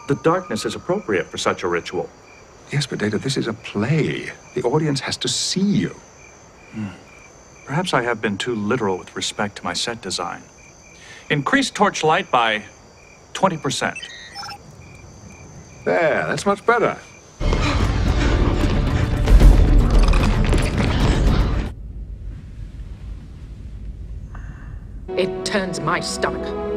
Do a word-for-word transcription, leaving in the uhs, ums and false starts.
The darkness is appropriate for such a ritual. Yes, but Data, this is a play. The audience has to see you. Hmm. Perhaps I have been too literal with respect to my set design. Increase torchlight by twenty percent. There, that's much better. It turns my stomach.